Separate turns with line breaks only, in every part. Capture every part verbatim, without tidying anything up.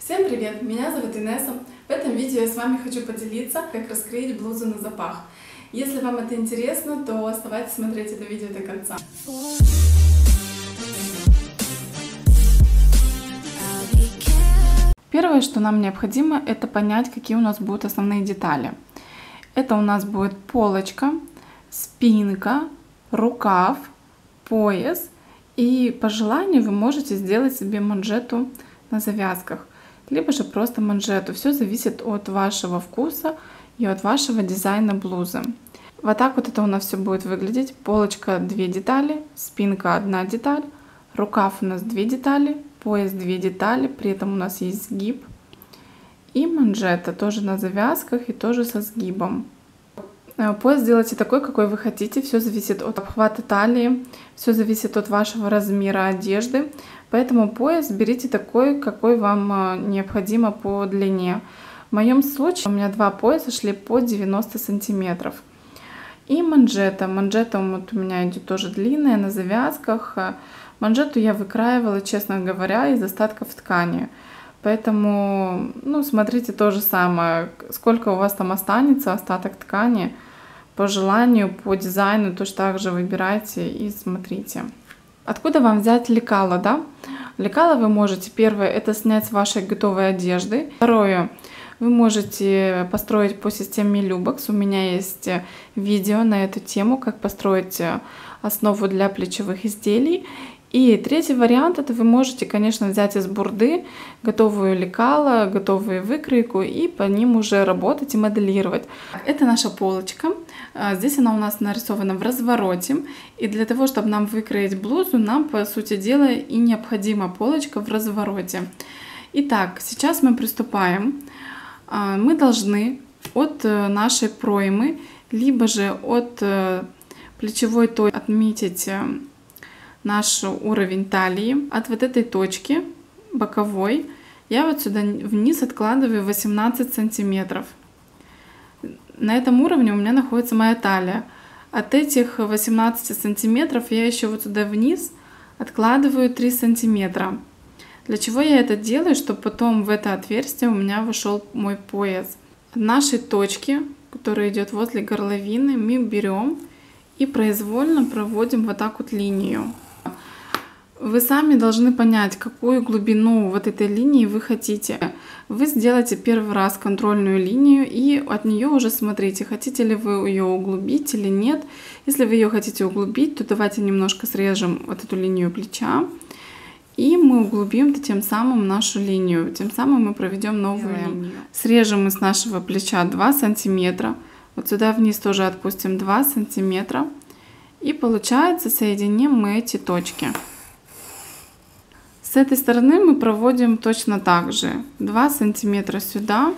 Всем привет! Меня зовут Инесса. В этом видео я с вами хочу поделиться, как раскроить блузу на запах. Если вам это интересно, то оставайтесь смотреть это видео до конца. Первое, что нам необходимо, это понять, какие у нас будут основные детали. Это у нас будет полочка, спинка, рукав, пояс. И по желанию вы можете сделать себе манжету на завязках, либо же просто манжету. Все зависит от вашего вкуса и от вашего дизайна блузы. Вот так вот это у нас все будет выглядеть. Полочка две детали, спинка одна деталь, рукав у нас две детали, пояс две детали, при этом у нас есть сгиб. И манжета тоже на завязках и тоже со сгибом. Пояс делайте такой, какой вы хотите. Все зависит от обхвата талии, все зависит от вашего размера одежды. Поэтому пояс берите такой, какой вам необходимо по длине. В моем случае у меня два пояса шли по девяносто сантиметров. И манжета. Манжета вот у меня идет тоже длинная, на завязках. Манжету я выкраивала, честно говоря, из остатков ткани. Поэтому, ну, смотрите то же самое, сколько у вас там останется остаток ткани, по желанию, по дизайну, тоже так же выбирайте и смотрите. Откуда вам взять лекало, да? Лекало вы можете, первое, это снять с вашей готовой одежды. Второе, вы можете построить по системе Любекс. У меня есть видео на эту тему, как построить основу для плечевых изделий. И третий вариант, это вы можете, конечно, взять из бурды готовую лекало, готовую выкройку и по ним уже работать и моделировать. Это наша полочка. Здесь она у нас нарисована в развороте. И для того, чтобы нам выкроить блузу, нам, по сути дела, и необходима полочка в развороте. Итак, сейчас мы приступаем. Мы должны от нашей проймы, либо же от плечевой точки отметить наш уровень талии. От вот этой точки боковой я вот сюда вниз откладываю восемнадцать сантиметров. На этом уровне у меня находится моя талия. От этих восемнадцати сантиметров я еще вот сюда вниз откладываю три сантиметра. Для чего я это делаю? Чтобы потом в это отверстие у меня вошел мой пояс. От нашей точки, которая идет возле горловины, мы берем и произвольно проводим вот так вот линию. Вы сами должны понять, какую глубину вот этой линии вы хотите. Вы сделаете первый раз контрольную линию и от нее уже смотрите, хотите ли вы ее углубить или нет. Если вы ее хотите углубить, то давайте немножко срежем вот эту линию плеча. И мы углубим тем самым нашу линию. Тем самым мы проведем новую линию. Срежем мы с нашего плеча два сантиметра. Вот сюда вниз тоже отпустим два сантиметра. И получается, соединим мы эти точки. С этой стороны мы проводим точно так же. два сантиметра сюда.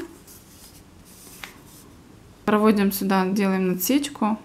Проводим сюда, делаем отсечку.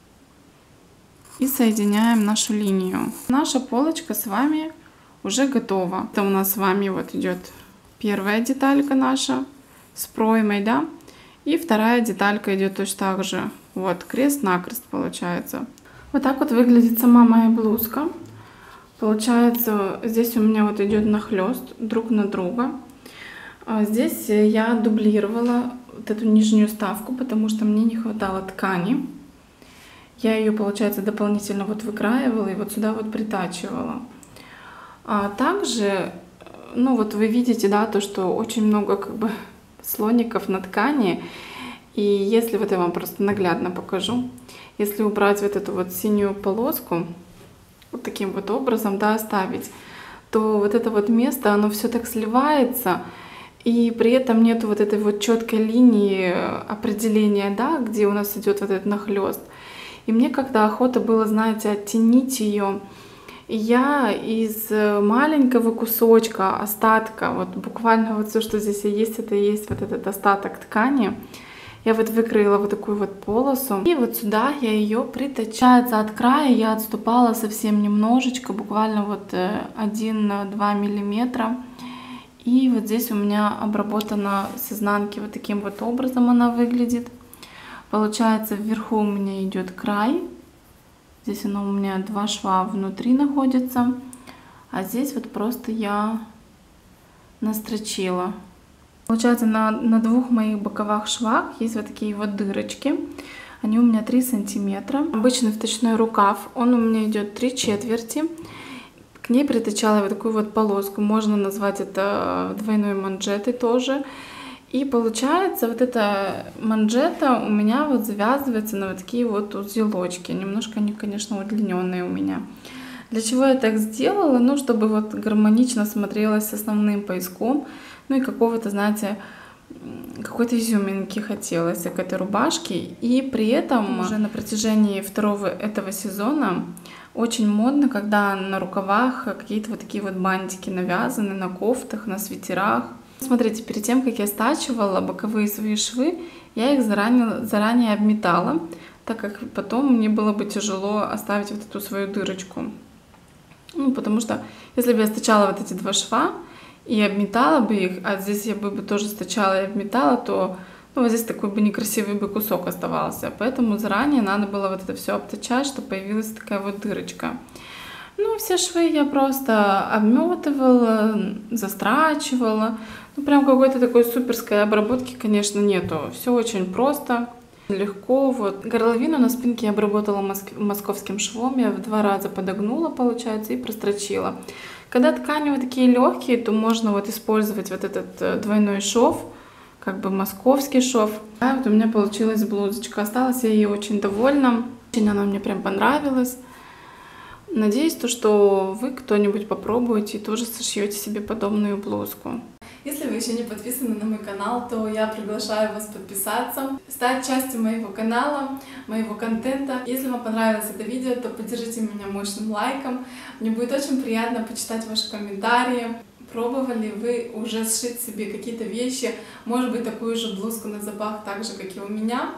И соединяем нашу линию. Наша полочка с вами уже готова. Это у нас с вами вот идет первая деталька наша с проймой, да. И вторая деталька идет точно так же. Вот, крест-накрест получается. Вот так вот выглядит сама моя блузка. Получается, здесь у меня вот идет нахлест друг на друга. Здесь я дублировала вот эту нижнюю вставку, потому что мне не хватало ткани. Я ее, получается, дополнительно вот выкраивала и вот сюда вот притачивала. А также, ну вот вы видите, да, то, что очень много как бы слоников на ткани. И если вот я вам просто наглядно покажу, если убрать вот эту вот синюю полоску, вот таким вот образом, да, оставить, то вот это вот место, оно все так сливается, и при этом нету вот этой вот четкой линии определения, да, где у нас идет вот этот нахлест. И мне как-то охота было, знаете, оттенить ее. И я из маленького кусочка, остатка, вот буквально вот все, что здесь есть, это и есть вот этот остаток ткани. Я вот выкроила вот такую вот полосу. И вот сюда я ее притачаю. От края я отступала совсем немножечко, буквально вот один-два миллиметра. И вот здесь у меня обработана с изнанки вот таким вот образом она выглядит. Получается, вверху у меня идет край. Здесь оно у меня два шва внутри находится. А здесь вот просто я настрочила. Получается, на, на двух моих боковых швах есть вот такие вот дырочки. Они у меня три сантиметра. Обычный вточной рукав, он у меня идет три четверти. К ней притачала вот такую вот полоску. Можно назвать это двойной манжетой тоже. И получается, вот эта манжета у меня вот завязывается на вот такие вот узелочки. Немножко они, конечно, удлиненные у меня. Для чего я так сделала? Ну, чтобы вот гармонично смотрелась с основным пояском. Ну и какого-то, знаете, какой-то изюминки хотелось к этой рубашке. И при этом уже на протяжении второго этого сезона очень модно, когда на рукавах какие-то вот такие вот бантики навязаны, на кофтах, на свитерах. Смотрите, перед тем, как я стачивала боковые свои швы, я их заранее, заранее обметала, так как потом мне было бы тяжело оставить вот эту свою дырочку. Ну, потому что если бы я стачала вот эти два шва и обметала бы их, а здесь я бы тоже стачала и обметала, то ну, вот здесь такой бы некрасивый бы кусок оставался. Поэтому заранее надо было вот это все обтачать, чтобы появилась такая вот дырочка. Ну, все швы я просто обметывала, застрачивала. Ну, прям какой-то такой суперской обработки, конечно, нету. Все очень просто, легко. Вот. Горловину на спинке я обработала московским швом. Я в два раза подогнула, получается, и прострочила. Когда ткани вот такие легкие, то можно вот использовать вот этот двойной шов, как бы московский шов. Да, вот у меня получилась блузочка. Осталась я ей очень довольна. Очень она мне прям понравилась. Надеюсь, то, что вы кто-нибудь попробуете и тоже сошьете себе подобную блузку. Если вы еще не подписаны на мой канал, то я приглашаю вас подписаться, стать частью моего канала, моего контента. Если вам понравилось это видео, то поддержите меня мощным лайком. Мне будет очень приятно почитать ваши комментарии. Пробовали вы уже сшить себе какие-то вещи, может быть, такую же блузку на запах, так же, как и у меня.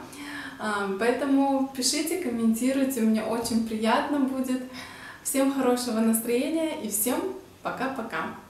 Поэтому пишите, комментируйте, мне очень приятно будет. Всем хорошего настроения и всем пока-пока!